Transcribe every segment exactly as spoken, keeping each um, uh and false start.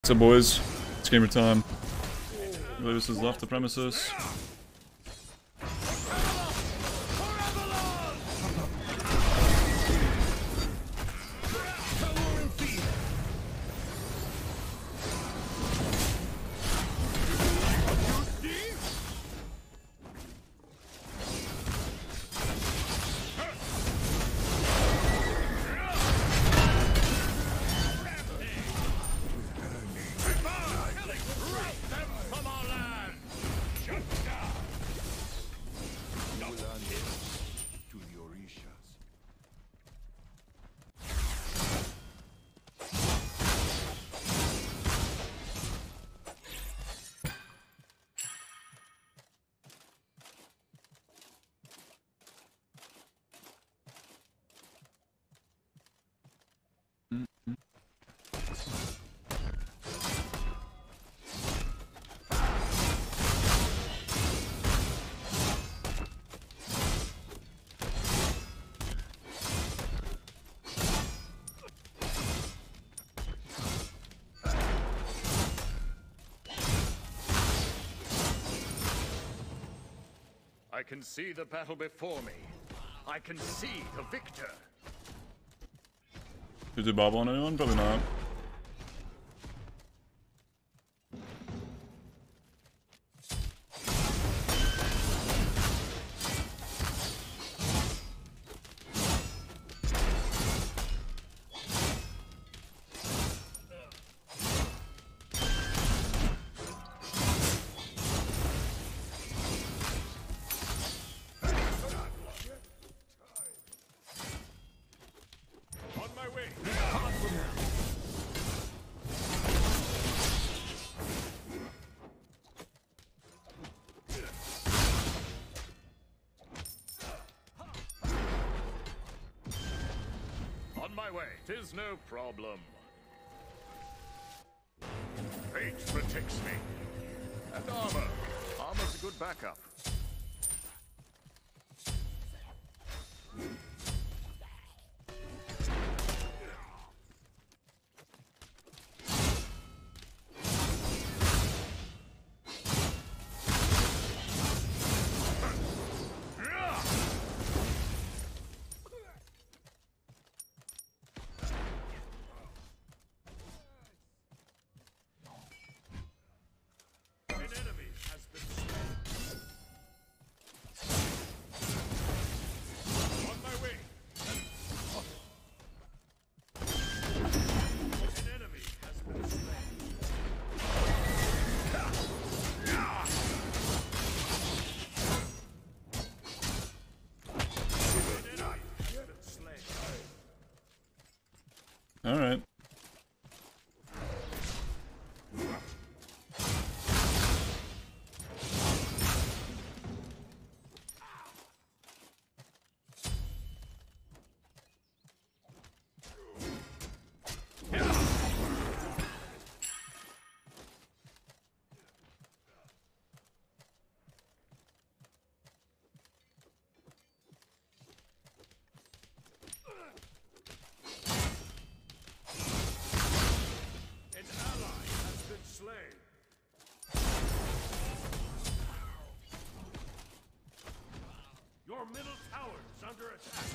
So boys, it's gamer time. Lewis has left the premises. I can see the battle before me. I can see the victor. Did you bobble on anyone? Probably not. Tis no problem. Fate protects me. And armor. Armor's a good backup. All right. Your middle tower is under attack.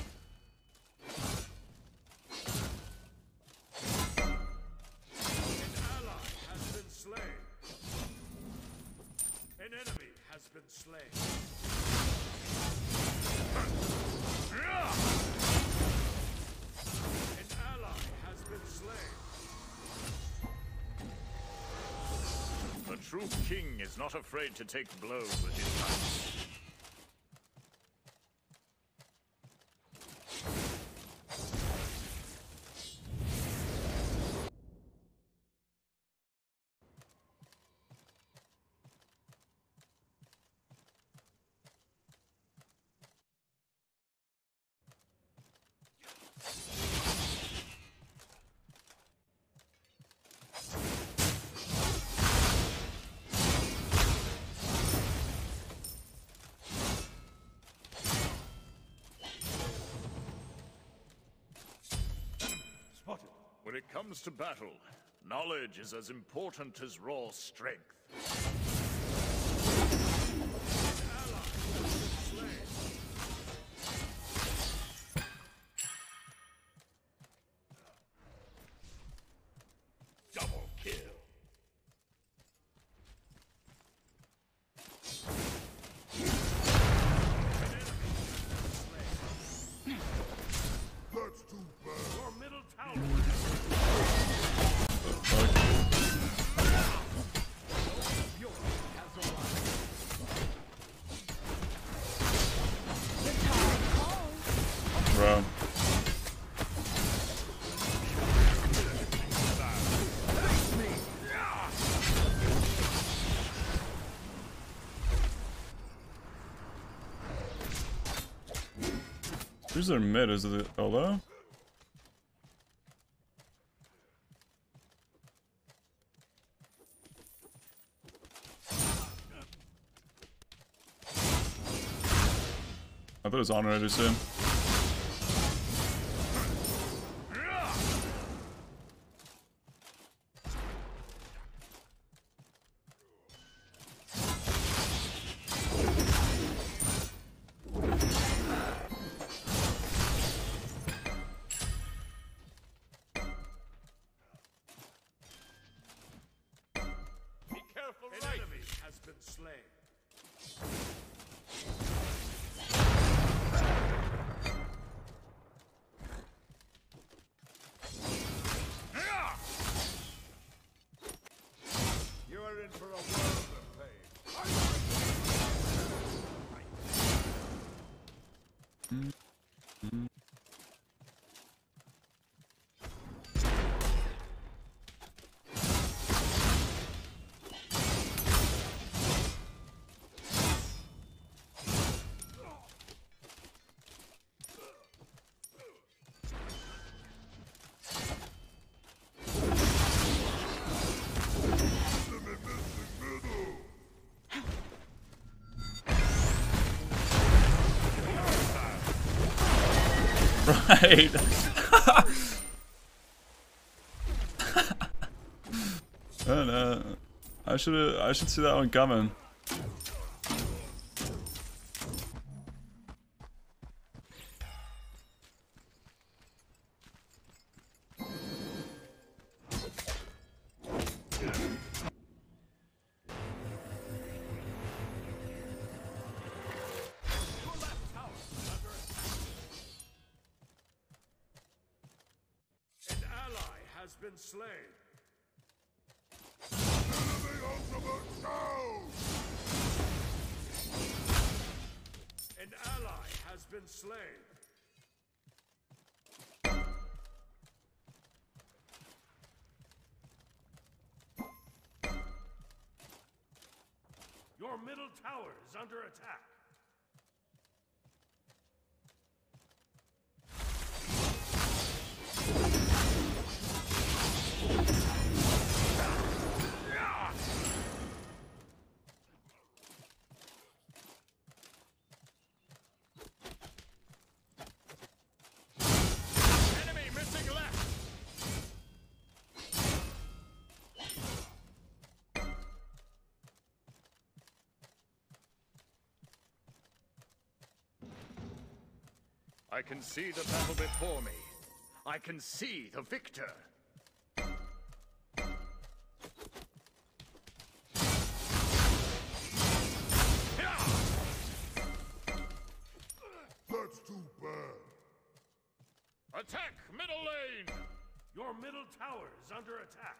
An ally has been slain. An enemy has been slain. An ally has been slain. The true king is not afraid to take blows with his knife. When it comes to battle, Knowledge is as important as raw strength. Double kill. That's too bad. Your middle tower. Bro. Who's their mid? Is it Elo? I thought it was on already soon. An enemy has been slain. You are in for a world of pain. Right. I don't know. I should I should see that one coming. Has been slain. Enemy ultimate down! An ally has been slain. Your middle tower is under attack. Enemy missing left. I can see the battle before me. I can see the victor. That's too bad. Attack middle lane! Your middle tower is under attack.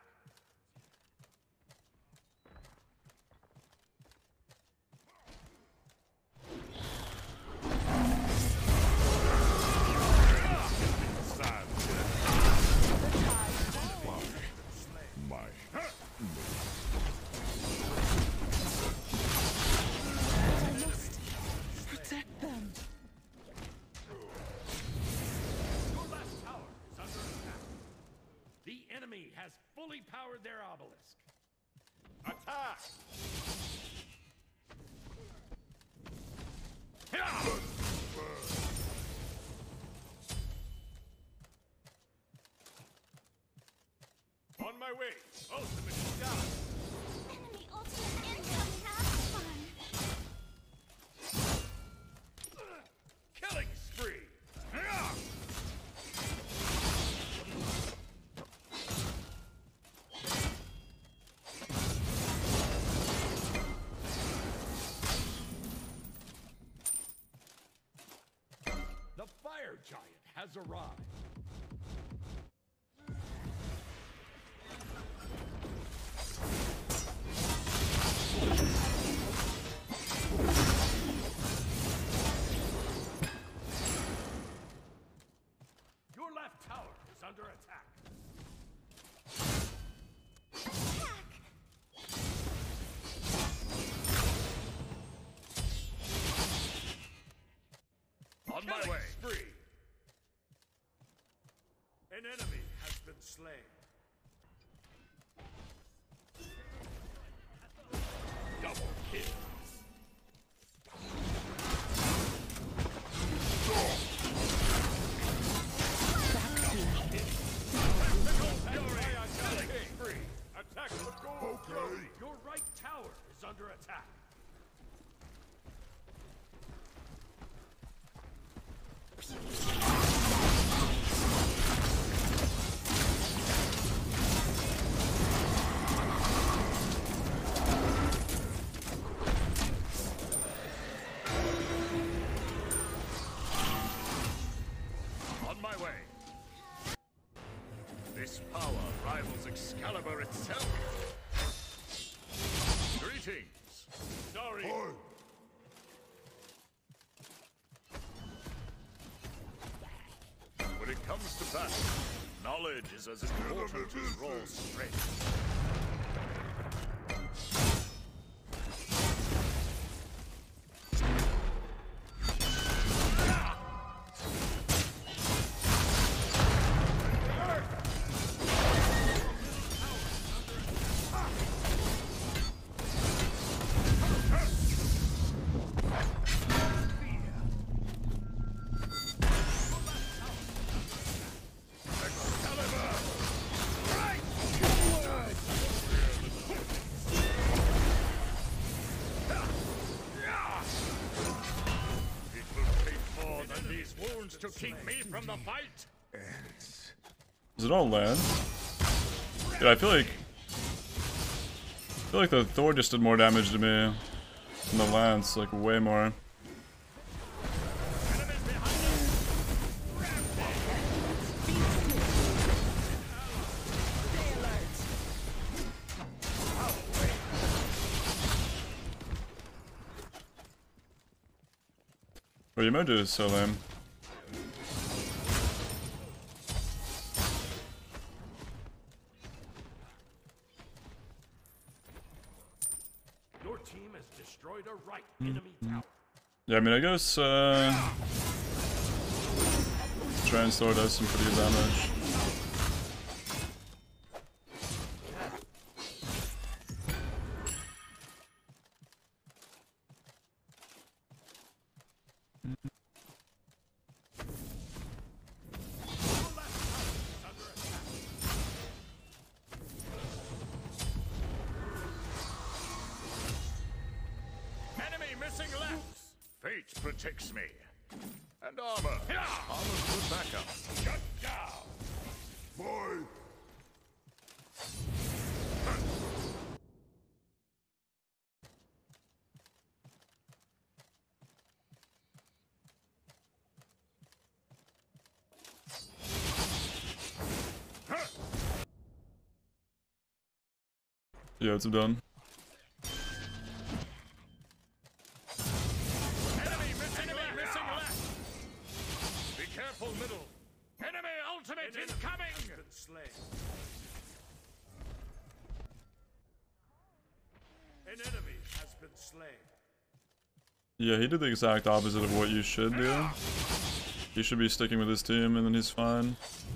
Protect them. Your last tower is under attack. The enemy has fully powered their obelisk. Attack! On my way. Ultimate shot. Enemy ultimate incoming. Have fun. Killing spree. The fire giant has arrived. Your left tower is under attack. On my way. Spree. An enemy has been slain. Double kill. Attack the goal. Okay. Your right tower is under attack. On my way. This power rivals Excalibur itself. Greetings. Sorry. Oi. When it comes to battle, knowledge is as important as raw strength. To keep me from the fight. Does it all land? Yeah, I feel like I feel like the Thor just did more damage to me than the lance, like way more. Well, your mojo is so lame. Your team has destroyed a right enemy tower. Yeah, I mean, I guess uh, Transtor does some pretty good damage. Fate protects me. And armor. Armor's good backup. Shut down. Boy. Yeah, it's done. Middle. Enemy ultimate Enemy incoming! Slain. An enemy has been slain. Yeah, he did the exact opposite of what you should do. He should be sticking with his team and then he's fine.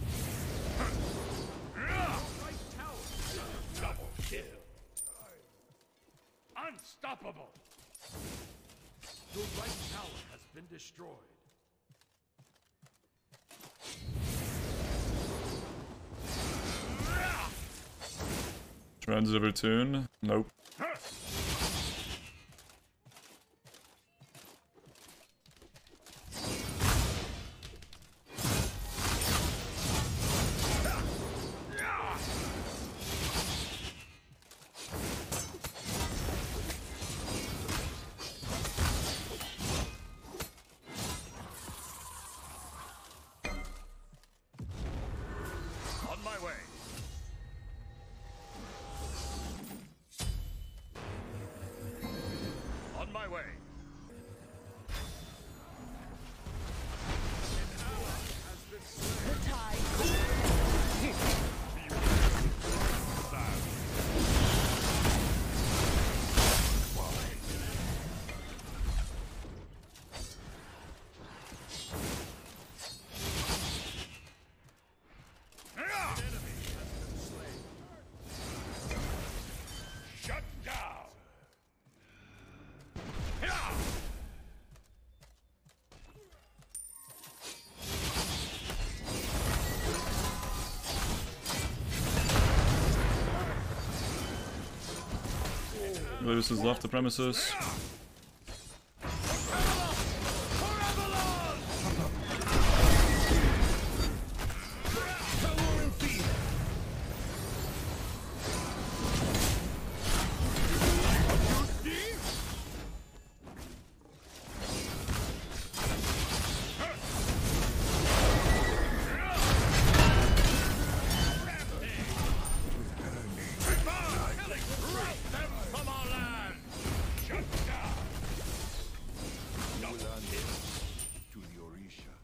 Double kill. Unstoppable. Your right tower has been destroyed. Transivert. Nope. On my way. On my way. Shut down. Gladius has left the premises. To the Orishas.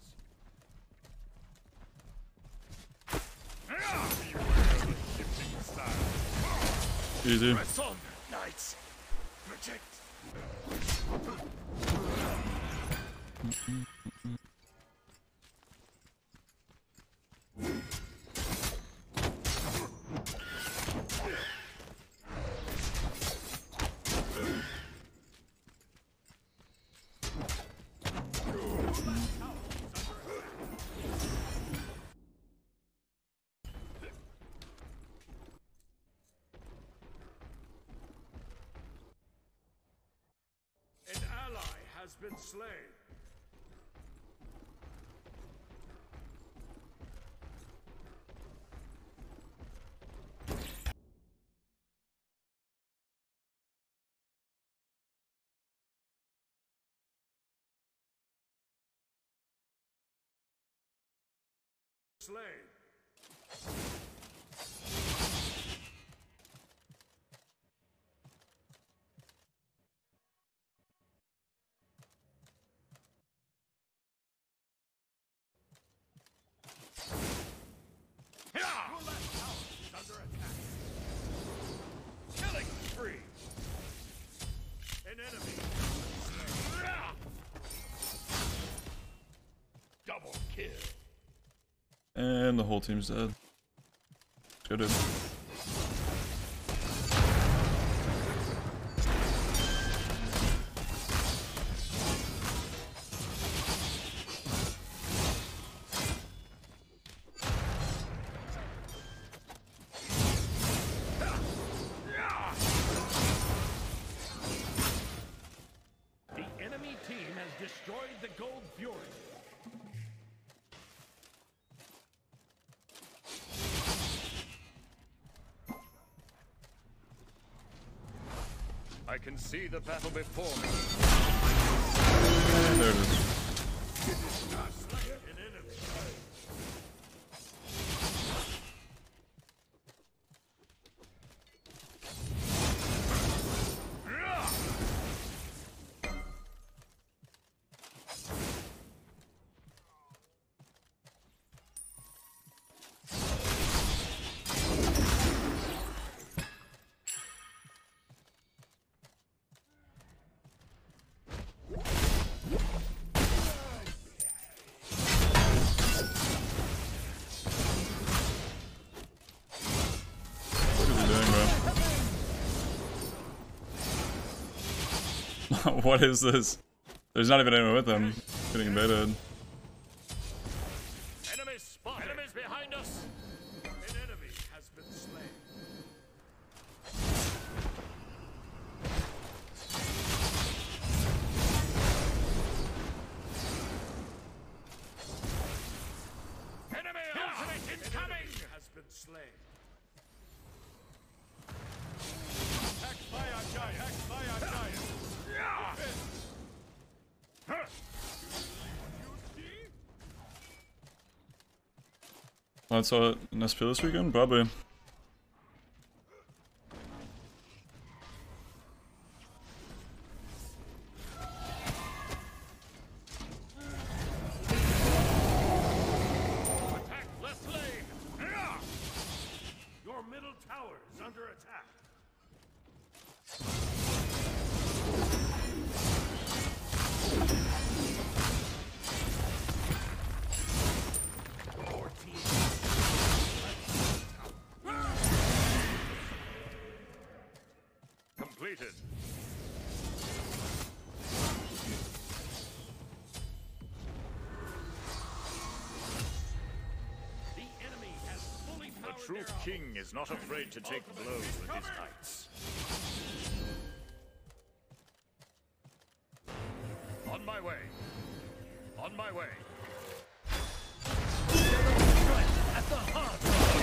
Easy. Press on, knights. Protect. An ally has been slain. Slain. Your last tower is under attack. Killing spree. An enemy. Double kill. And the whole team's dead. Good. Dude. The enemy team has destroyed the Gold Fury. I can see the battle before me. And there it is. An enemy. What is he doing, bro? What is this? There's not even anyone with him. Getting baited. Enemy spotted. Enemies behind us. An enemy has been slain. I saw it in S P this weekend? Probably. Attack left lane! Yeah! Your middle tower is under attack. Your team. Completed. The enemy has fully The powered true their king is not afraid to take blows with his knights. On my way. On my way. At the heart.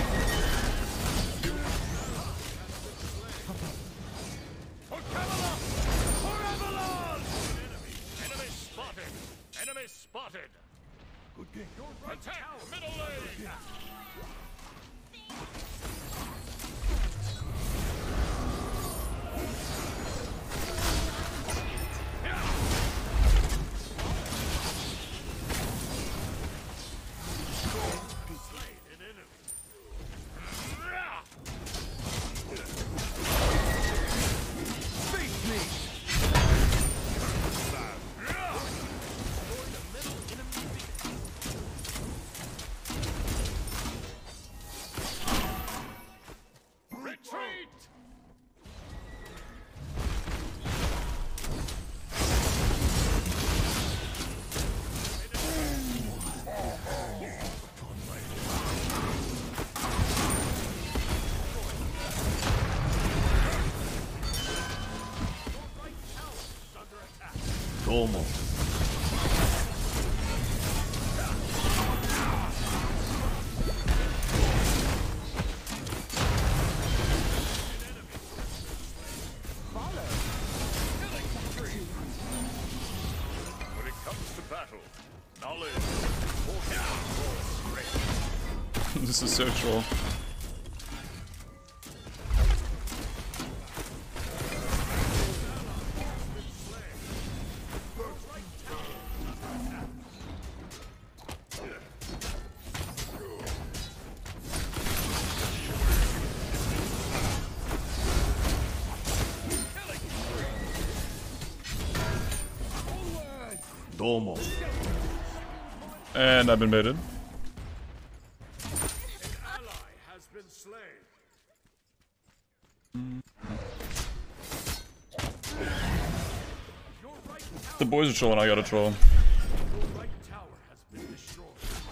For Camelot! For Avalon! Enemy. Enemy spotted. Enemy spotted. Good game. Attack middle lane. Slain an enemy. Face me. Destroy the middle enemy beacon. Retreat! Right tower is under attack. Domo. When it comes to battle, knowledge is strength. This is so troll. Domo. And I've been baited. An ally has been slain. Your right tower, The boys are trolling, I gotta troll. your right tower has been destroyed.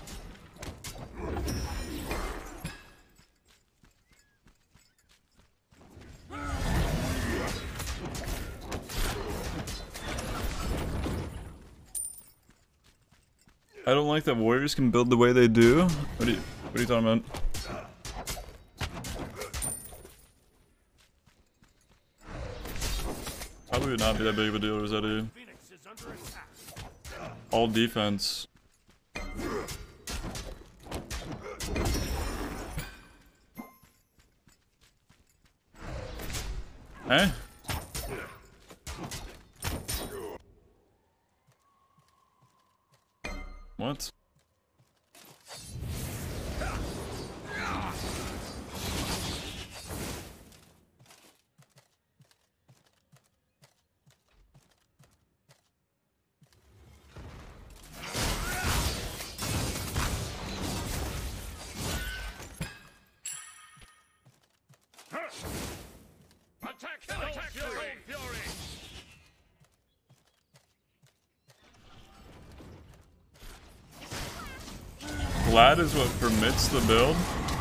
I don't like that warriors can build the way they do. What are you, what are you talking about? Probably would not be that big of a deal, Rossetti. Phoenix is under attack. All defense. Eh? What? Attack! Attack! Fury! Fury! Glad is what permits the build?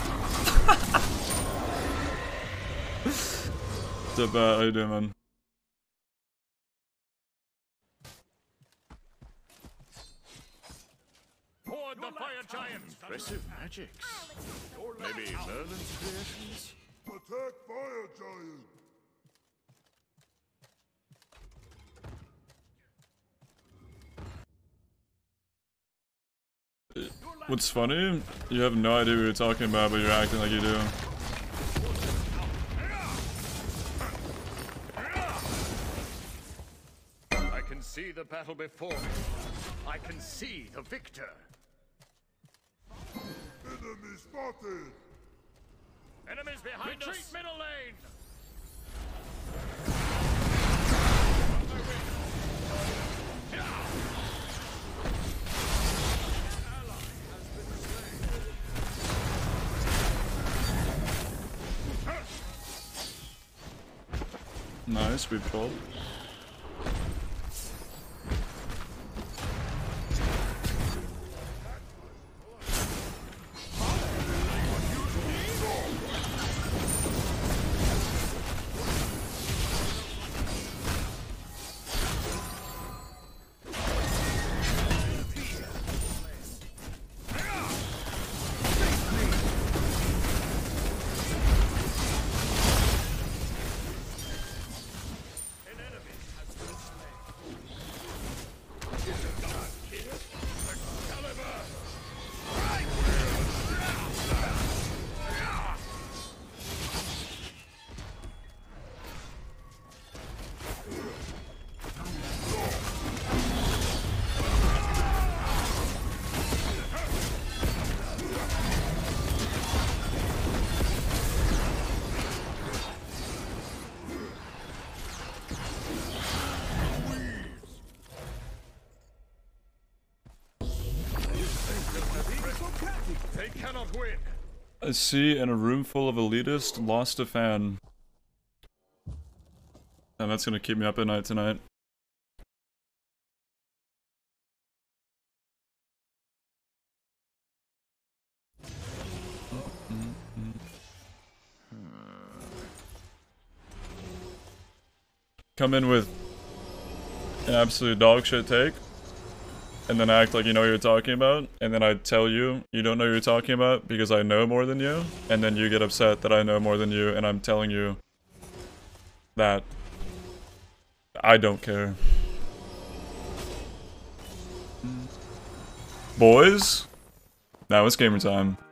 What's up, uh, how you doing, man? Horde the fire giant! Impressive magics. Maybe Merlin's creations? Attack fire giant! Your What's funny? You have no idea what you're talking about, but you're acting like you do. I can see the battle before me. I can see the victor. Enemy spotted! Enemies behind Retreat us. Retreat middle lane. Nice, we pulled. They cannot win. I see in a room full of elitists lost a fan. And that's gonna keep me up at night tonight. Come in with an absolute dog shit take, and then act like you know what you're talking about, and then I tell you you don't know what you're talking about because I know more than you, and then you get upset that I know more than you, and I'm telling you that I don't care. Boys, now it's gamer time.